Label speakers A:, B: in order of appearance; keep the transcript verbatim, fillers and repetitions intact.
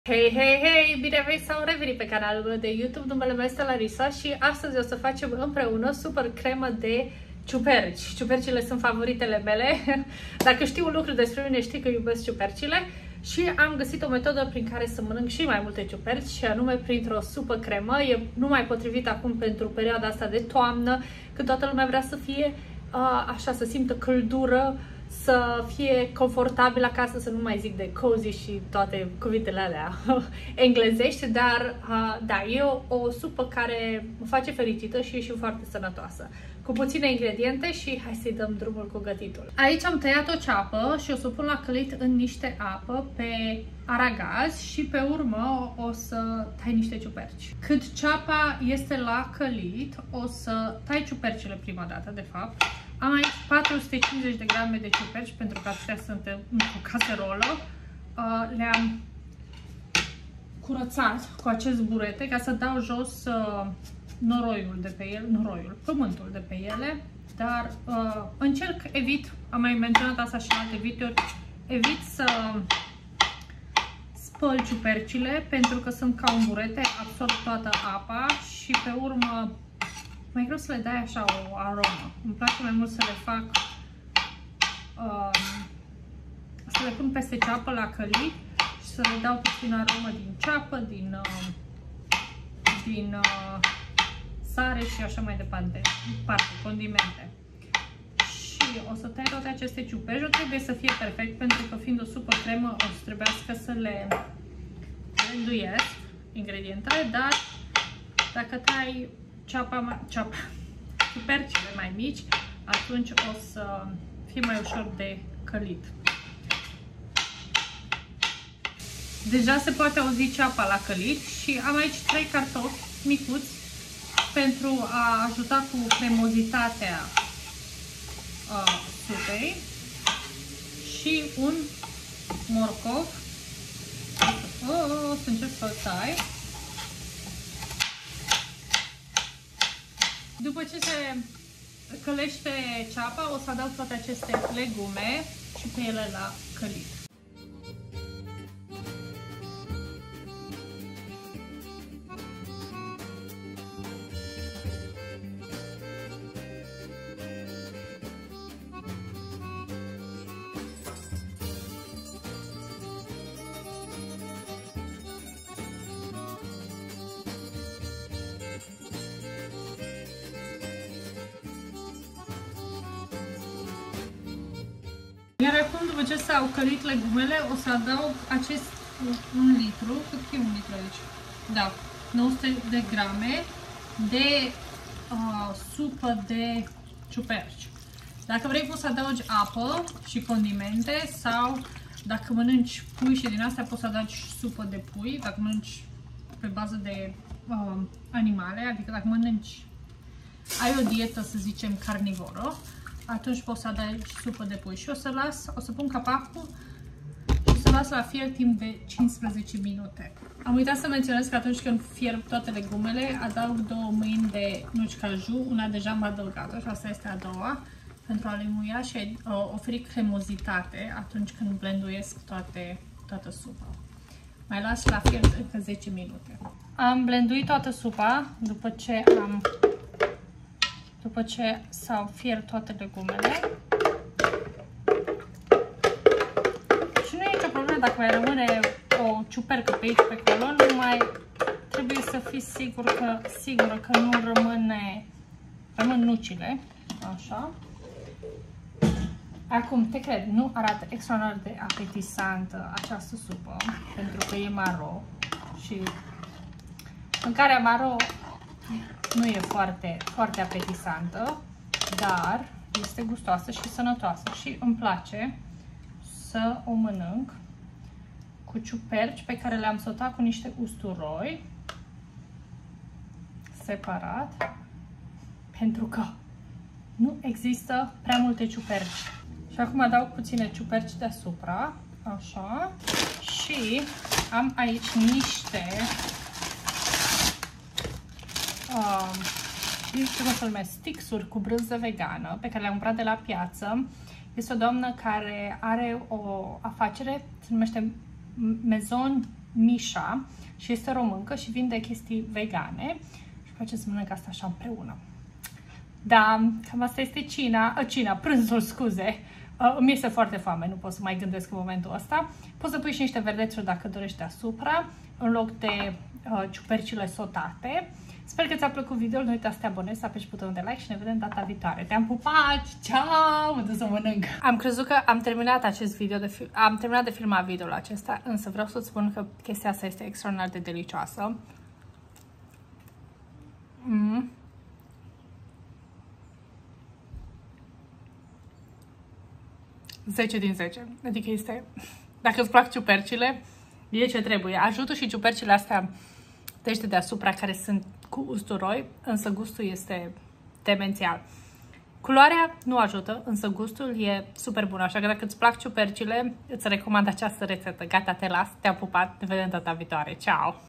A: Hei, hei, hei! Bine ai venit sau revenit pe canalul meu de YouTube. Numele meu este Larisa și astăzi o să facem împreună super cremă de ciuperci. Ciupercile sunt favoritele mele. Dacă știi un lucru despre mine, știi că iubesc ciupercile. Și am găsit o metodă prin care să mănânc și mai multe ciuperci, și anume printr-o supă cremă. E numai potrivit acum pentru perioada asta de toamnă, când toată lumea vrea să fie uh, așa, să simtă căldură, să fie confortabil acasă, să nu mai zic de cozy și toate cuvintele alea englezești, dar uh, da, e o, o supă care mă face fericită și e și foarte sănătoasă. Cu puține ingrediente și hai să-i dăm drumul cu gătitul. Aici am tăiat o ceapă și o să o pun la călit în niște apă pe aragaz și pe urmă o să tai niște ciuperci. Cât ceapa este la călit, o să tai ciupercile prima dată, de fapt. Am aici patru sute cincizeci de grame de ciuperci, pentru că acestea sunt într-o caserolă. Uh, Le-am curățat cu acest burete ca să dau jos uh, noroiul de pe el, noroiul, pământul de pe ele. Dar uh, încerc, evit, am mai menționat asta și în alte videouri, evit să spăl ciupercile, pentru că sunt ca un burete, absorb toată apa și pe urmă mai greu să le dai așa o aromă. Îmi place mai mult să le fac, uh, să le pun peste ceapă la călit și să le dau puțin aromă din ceapă, din, uh, din uh, sare și așa mai departe, parte, condimente. Și o să tai toate aceste ciuperci. Nu trebuie să fie perfect, pentru că fiind o supă cremă o să trebuiască să le rânduiesc ingredientele, dar dacă tai ceapa, ceapa, ciupercile mai mici, atunci o să fie mai ușor de călit. Deja se poate auzi ceapa la călit și am aici trei cartofi micuți pentru a ajuta cu cremozitatea uh, supei și un morcov. O, o să încerc să-l tai. După ce se călește ceapa, o să adaug toate aceste legume și pe ele la călit. Iar acum, după ce s-au călit legumele, o să adaug acest un litru, cât e un litru aici? Da, nouă sute de grame de uh, supă de ciuperci. Dacă vrei, poți să adaugi apă și condimente, sau dacă mănânci pui și din astea, poți să adaugi supă de pui. Dacă mănânci pe bază de uh, animale, adică dacă mănânci, ai o dietă, să zicem, carnivoră, atunci poți să adaugi supă de pui. Și o să las, o să pun capacul și să las la fier timp de cincisprezece minute. Am uitat să menționez că atunci când fierb toate legumele, adaug două mâini de nuci caju, una deja am adăugat-o și asta este a doua, pentru a lemuia și a oferi cremozitate atunci când blenduiesc toate, toată supa. Mai las la fier încă zece minute. Am blenduit toată supa după ce am După ce s-au fiert toate legumele. Și nu e nicio problemă dacă mai rămâne o ciupercă pe aici, pe acolo, numai trebuie să fii sigur că, sigură că nu rămâne, rămân nucile. Așa. Acum, te cred, nu arată extraordinar de apetisantă această supă, pentru că e maro și mâncarea maro nu e foarte, foarte apetisantă, dar este gustoasă și sănătoasă și îmi place să o mănânc cu ciuperci pe care le-am sautat cu niște usturoi separat, pentru că nu există prea multe ciuperci. Și acum adaug puține ciuperci deasupra, așa, și am aici niște Uh, ce mă numesc, stixuri cu brânză vegană pe care le-am cumpărat de la piață. Este o doamnă care are o afacere, se numește Maison Mișa și este româncă și vinde chestii vegane și face să mănânc asta așa împreună. Da, cam asta este cina, cina, prânzul, scuze. Uh, îmi este foarte foame, nu pot să mai gândesc în momentul ăsta. Poți să pui și niște verdețuri dacă dorești deasupra, în loc de uh, ciupercile sotate. Sper că ți-a plăcut videoul, nu uita să te abonezi, să apeși butonul de like și ne vedem data viitoare. Te-am pupat! Ciao! Mă duc să mănânc! Am crezut că am terminat acest video, de fi am terminat de filmat videoul acesta, însă vreau să-ți spun că chestia asta este extraordinar de delicioasă. Mm. zece din zece. Adică este... Dacă îți plac ciupercile, e ce trebuie. Ajută și ciupercile astea de deasupra care sunt cu usturoi, însă gustul este demențial. Culoarea nu ajută, însă gustul e super bun. Așa că dacă îți plac ciupercile, îți recomand această rețetă. Gata, te las, te-am pupat, ne vedem data viitoare. Ciao!